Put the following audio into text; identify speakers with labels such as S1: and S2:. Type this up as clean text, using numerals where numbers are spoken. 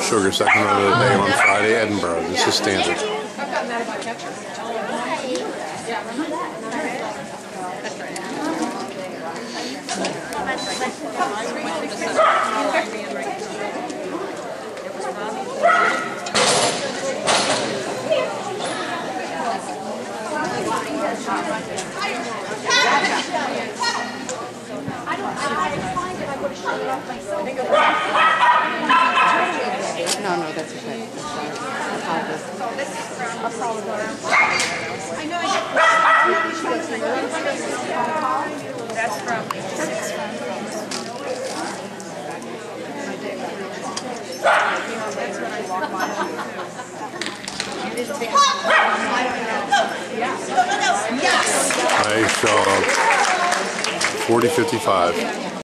S1: sugar, second run of the day on Friday, Edinburgh. This is standard.
S2: No, that's okay.
S3: That's from
S1: Nice job. 40-55.